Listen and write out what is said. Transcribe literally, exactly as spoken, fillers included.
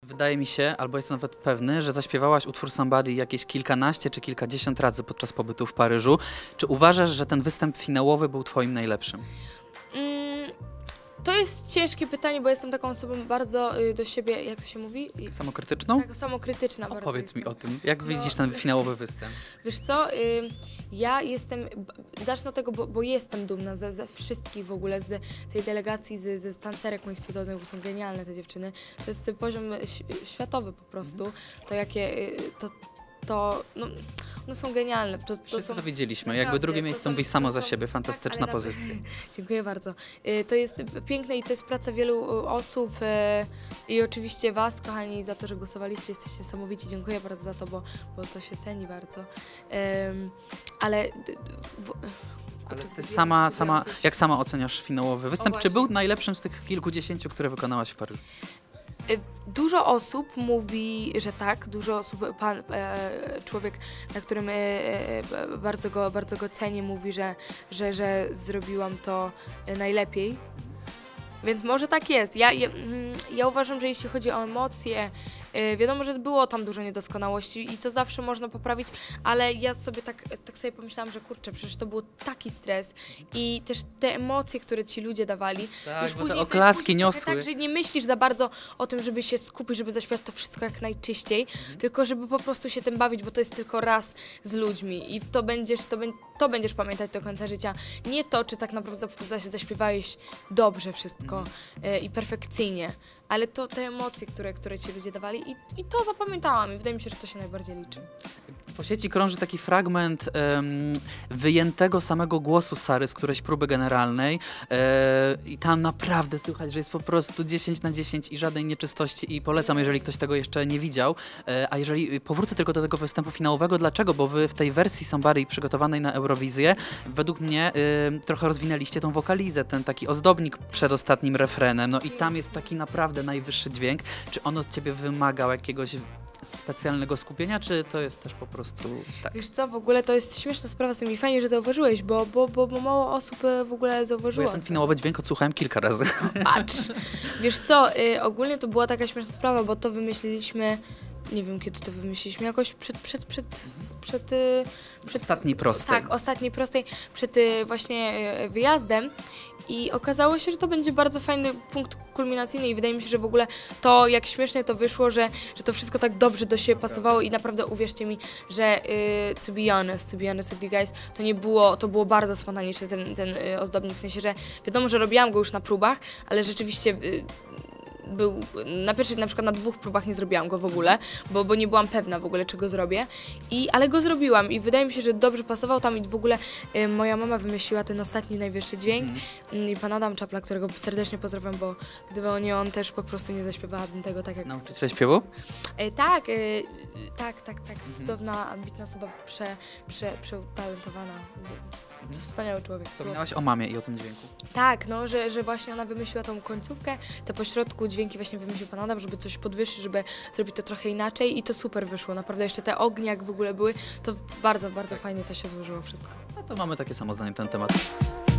Wydaje mi się, albo jestem nawet pewny, że zaśpiewałaś utwór Somebody jakieś kilkanaście czy kilkadziesiąt razy podczas pobytu w Paryżu. Czy uważasz, że ten występ finałowy był twoim najlepszym? Mm, to jest ciężkie pytanie, bo jestem taką osobą bardzo y, do siebie, jak to się mówi? Samokrytyczną? Tak, samokrytyczna bardzo. Opowiedz mi jestem. o tym. Jak No, widzisz ten finałowy występ? Wiesz co, y, ja jestem, b- zacznę od tego, bo, bo jestem dumna ze, ze wszystkich w ogóle, z tej delegacji, z, ze tancerek moich cudownych, bo są genialne te dziewczyny. To jest poziom ś- światowy po prostu. To jakie, y, to, to, no, one są genialne. To, to Wszyscy są, to widzieliśmy. naprawdę, Jakby drugie to miejsce są- mówi samo to za są- siebie. tak, Fantastyczna ale pozycja. naprawdę- Dziękuję bardzo. Y, To jest piękne i to jest praca wielu osób y, i oczywiście was, kochani, za to, że głosowaliście. Jesteście niesamowici. Dziękuję bardzo za to, bo, bo to się ceni bardzo. Ym, Ale... d- d- w, Ale kurczę, ty zgubiłam- sama, zgubiłam sama, coś. jak sama oceniasz finałowy występ? Czy właśnie. był najlepszym z tych kilkudziesięciu, które wykonałaś w Paryżu? Y, Dużo osób mówi, że tak, dużo osób, pan, e, człowiek, na którym e, e, bardzo, go, bardzo go cenię, mówi, że, że, że zrobiłam to e, najlepiej. Więc może tak jest. Ja, ja, mm, ja uważam, że jeśli chodzi o emocje, e, wiadomo, że było tam dużo niedoskonałości i to zawsze można poprawić, ale ja sobie tak, tak sobie pomyślałam, że kurczę, przecież to był taki stres i też te emocje, które ci ludzie dawali, Tak, już bo te później to jest oklaski później trochę niosły. tak, że nie myślisz za bardzo o tym, żeby się skupić, żeby zaśpiewać to wszystko jak najczyściej, Mhm. tylko żeby po prostu się tym bawić, bo to jest tylko raz z ludźmi i to będziesz, to, bę- to będziesz pamiętać do końca życia. Nie to, czy tak naprawdę za- za- zaśpiewałeś dobrze wszystko e, i perfekcyjnie, ale to te emocje, które, które ci ludzie dawali i, i to zapamiętałam i wydaje mi się, że to się najbardziej liczy. Po sieci krąży taki fragment em, wyjętego samego głosu Sary z którejś próby generalnej e, i tam naprawdę słychać, że jest po prostu dziesięć na dziesięć i żadnej nieczystości i polecam, jeżeli ktoś tego jeszcze nie widział. E, a jeżeli powrócę tylko do tego występu finałowego, dlaczego? Bo wy w tej wersji Somebody przygotowanej na Eurowizję według mnie e, trochę rozwinęliście tą wokalizę, ten taki ozdobnik przed ostatnim refrenem, no i tam jest taki naprawdę najwyższy dźwięk. Czy on od ciebie wymagał jakiegoś specjalnego skupienia, czy to jest też po prostu tak? Wiesz co, w ogóle to jest śmieszna sprawa z tym i fajnie, że zauważyłeś, bo, bo, bo, bo mało osób e, w ogóle Bo zauważyło. ja ten finałowy dźwięk odsłuchałem kilka razy. Patrz! Wiesz co, y, ogólnie to była taka śmieszna sprawa, bo to wymyśliliśmy, nie wiem kiedy to wymyśliliśmy, jakoś przed, przed, przed, przed, y, przed Ostatniej prostej. Tak, ostatniej prostej, przed y, właśnie y, wyjazdem i okazało się, że to będzie bardzo fajny punkt kulminacyjny i wydaje mi się, że w ogóle to, jak śmiesznie to wyszło, że, że to wszystko tak dobrze do siebie pasowało i naprawdę uwierzcie mi, że y, to be honest, to be honest with you guys, to nie było, to było bardzo spontaniczne ten, ten y, ozdobnik, w sensie, że wiadomo, że robiłam go już na próbach, ale rzeczywiście y, był, na pierwszej, na przykład na dwóch próbach nie zrobiłam go w ogóle, bo, bo nie byłam pewna w ogóle, czego zrobię, I, ale go zrobiłam i wydaje mi się, że dobrze pasował tam i w ogóle y, moja mama wymyśliła ten ostatni, najwyższy dźwięk mm. i pan Adam Czapla, którego serdecznie pozdrawiam, bo gdyby nie on też po prostu nie zaśpiewałabym tego tak jak... Nauczyciel śpiewu? E, tak, e, tak, tak, tak, cudowna, ambitna osoba, prze, prze, przeutalentowana. To wspaniały człowiek. Wspominałaś o mamie i o tym dźwięku. Tak, no, że, że właśnie ona wymyśliła tą końcówkę, te pośrodku dźwięki właśnie wymyślił pan Adam, żeby coś podwyższyć, żeby zrobić to trochę inaczej i to super wyszło. Naprawdę jeszcze te ognie jak w ogóle były, to bardzo, bardzo fajnie to się złożyło wszystko. No to mamy takie samo zdanie na ten temat.